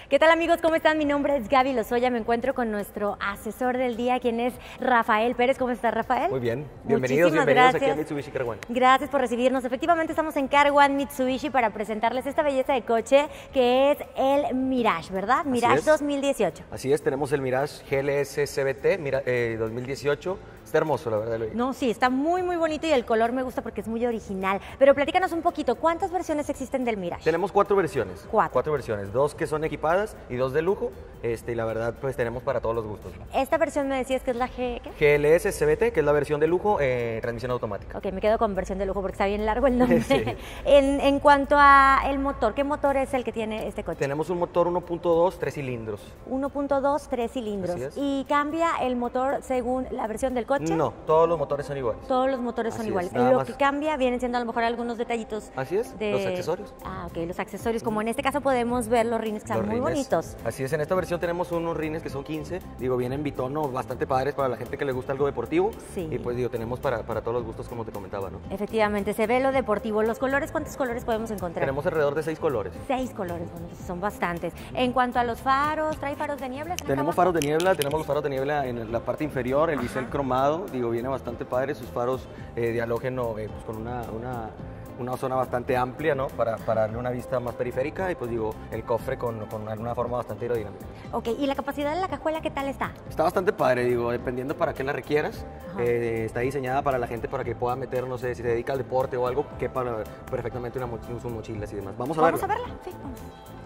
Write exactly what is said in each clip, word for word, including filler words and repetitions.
¿Qué tal, amigos? ¿Cómo están? Mi nombre es Gaby Lozoya. Me encuentro con nuestro asesor del día, quien es Rafael Pérez. ¿Cómo estás, Rafael? Muy bien. Bienvenidos, Muchísimas bienvenidos gracias. aquí a Mitsubishi Car One. Gracias por recibirnos. Efectivamente, estamos en Car One Mitsubishi para presentarles esta belleza de coche que es el Mirage, ¿verdad? Mirage dos mil dieciocho. Así es, tenemos el Mirage G L S C V T Mira, eh, dos mil dieciocho. Está hermoso, la verdad. No, sí, está muy, muy bonito y el color me gusta porque es muy original. Pero platícanos un poquito, ¿cuántas versiones existen del Mirage? Tenemos cuatro versiones. Cuatro. Cuatro versiones, dos que son equipadas y dos de lujo. Este, y la verdad, pues tenemos para todos los gustos. Esta versión me decías que es la G... ¿qué? G L S C V T, que es la versión de lujo, eh, transmisión automática. Ok, me quedo con versión de lujo porque está bien largo el nombre. Sí. en, en cuanto a el motor, ¿qué motor es el que tiene este coche? Tenemos un motor uno punto dos, tres cilindros. uno punto dos, tres cilindros. Así es. ¿Y cambia el motor según la versión del coche? No, todos los motores son iguales. Todos los motores Así son es, iguales. nada Lo más. que cambia vienen siendo a lo mejor algunos detallitos. Así es, de... los accesorios. Ah, ok, los accesorios. Como en este caso podemos ver los rines que Los están muy rines. bonitos. Así es, en esta versión tenemos unos rines que son quince, digo, vienen bitono, bastante padres para la gente que le gusta algo deportivo. Sí. Y pues digo, tenemos para, para todos los gustos, como te comentaba, ¿no? Efectivamente, se ve lo deportivo. Los colores, ¿cuántos colores podemos encontrar? Tenemos alrededor de seis colores. Seis colores, bueno, pues son bastantes. En cuanto a los faros, ¿trae faros de niebla? Tenemos faros de niebla, tenemos los faros de niebla en la parte inferior, el bisel cromado, digo, viene bastante padre, sus faros eh, de halógeno eh, pues con una, una, una zona bastante amplia, ¿no? Para, para darle una vista más periférica y pues digo, el cofre con, con alguna forma bastante aerodinámica. Ok, ¿y la capacidad de la cajuela qué tal está? Está bastante padre, digo, dependiendo para qué la requieras. Ajá. Eh, está diseñada para la gente para que pueda meter, no sé, si se dedica al deporte o algo, que para perfectamente una mochila, sus mochilas y demás. Vamos a ¿Vamos verla. a verla? Sí, vamos.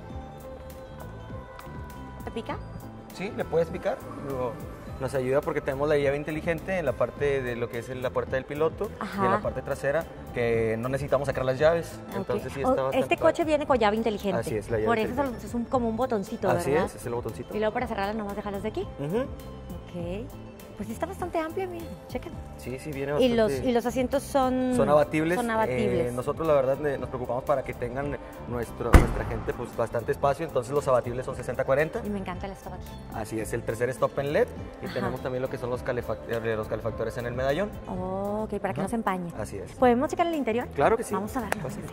¿Te pica? Sí, le puedes picar. Digo, nos ayuda porque tenemos la llave inteligente en la parte de lo que es la puerta del piloto. Ajá. Y en la parte trasera que no necesitamos sacar las llaves. Entonces sí Ok. está O- bastante Este padre. coche viene con llave inteligente. Así es, la llave Por eso inteligente. es un, como un botoncito, Así ¿verdad? es, es el botoncito. Y luego para cerrarla nomás dejarlas de aquí. Ujú. Ok. Pues sí está bastante amplia, miren, chequen. Sí, sí, viene Y bastante. los, y los asientos son... Son abatibles. Son abatibles. Eh, nosotros la verdad ne- nos preocupamos para que tengan nuestro, nuestra gente pues bastante espacio, entonces los abatibles son sesenta cuarenta. Y me encanta el stop aquí. Así es, el tercer stop en L E D y Ajá. tenemos también lo que son los, calefac- eh, los calefactores en el medallón. Oh, ok, para que Ajá. no se empañe. Así es. ¿Podemos checar el interior? Claro que sí. Vamos a verlo. Fácil.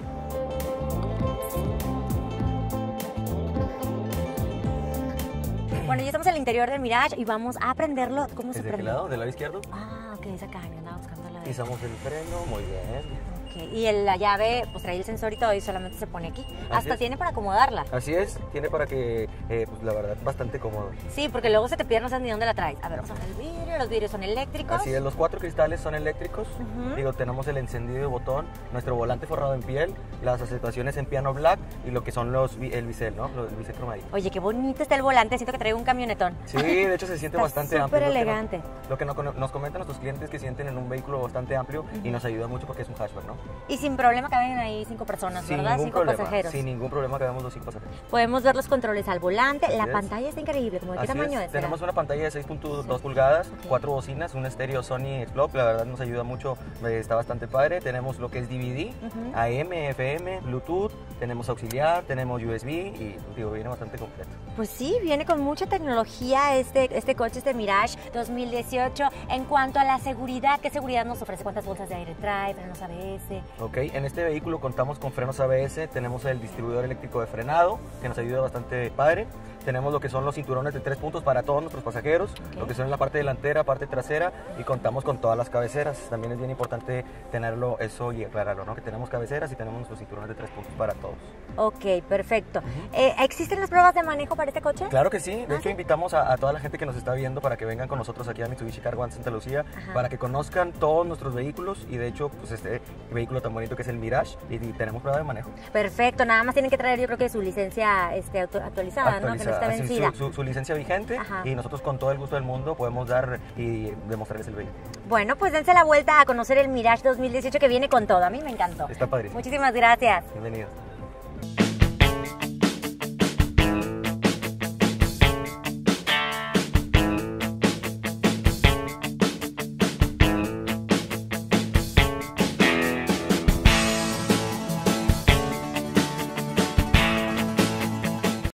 Bueno, ya estamos en el interior del Mirage y vamos a prenderlo. ¿Cómo se ¿Desde qué prende? lado? ¿Del lado izquierdo? Ah, ok, esa acá, me andaba buscando la de... Pisamos el freno, muy bien. Ok, y el- la llave, pues trae el sensor y todo y solamente se pone aquí. Hasta es. tiene para acomodarla. Así es, tiene para que, eh, pues la verdad, bastante cómodo. Sí, porque luego se te pierde, no sabes ni dónde la traes. A ver, vamos a ver el vidrio, los vidrios son eléctricos. Así es, los cuatro cristales son eléctricos. Ujú. Digo, tenemos el encendido de botón, nuestro volante forrado en piel, las acentuaciones en piano black y lo que son los bi- el bisel, ¿no? Los- El bisel cromadito. Oye, qué bonito está el volante, siento que trae un camionetón. Sí, de hecho se siente Está bastante súper amplio. Lo que no- elegante. Lo que, no- nos comentan nuestros clientes que sienten en un vehículo bastante amplio y nos ayuda mucho porque es un hatchback, ¿no? Y sin problema caben ahí cinco personas, Sin ¿verdad? ningún Cinco problema, pasajeros. sin ningún problema cabemos los cinco pasajeros. Podemos ver los controles al volante. Así La es. pantalla está increíble. ¿Cómo de qué Así tamaño es. es? Tenemos ¿Será? una pantalla de seis punto dos pulgadas, Ok. cuatro bocinas, un estéreo Sony Xplop, la verdad nos ayuda mucho, eh, está bastante padre. Tenemos lo que es D V D, Ujú. A M, F M, Bluetooth, tenemos auxiliar, tenemos U S B y digo, viene bastante completo. Pues sí, viene con mucha tecnología este, este coche, este Mirage dos mil dieciocho. En cuanto a la seguridad, ¿qué seguridad nos ofrece? ¿Cuántas bolsas de aire trae? ¿Frenos A B S? Ok, en este vehículo contamos con frenos A B S, tenemos el distribuidor eléctrico de frenado, que nos ayuda bastante padre. Tenemos lo que son los cinturones de tres puntos para todos nuestros pasajeros, Ok. lo que son en la parte delantera, parte trasera, y contamos con todas las cabeceras. También es bien importante tenerlo eso y aclararlo, ¿no? Que tenemos cabeceras y tenemos nuestros cinturones de tres puntos para todos. Ok, perfecto. Eh, ¿Existen las pruebas de manejo para este coche? Claro que sí, de Ah, hecho ¿sí? invitamos a, a toda la gente que nos está viendo para que vengan con nosotros aquí a Mitsubishi Car One Santa Lucía, Ajá. para que conozcan todos nuestros vehículos y de hecho pues este vehículo tan bonito que es el Mirage y, y tenemos prueba de manejo. Perfecto, nada más tienen que traer yo creo que su licencia este, auto- actualizada, ¿no? Que no esté Actualizada, así, vencida. su, su- su licencia vigente. Ajá. Y nosotros con todo el gusto del mundo podemos dar y demostrarles el vehículo. Bueno, pues dense la vuelta a conocer el Mirage dos mil dieciocho que viene con todo. A mí me encantó. Está padrísimo. Muchísimas gracias. Bienvenidos.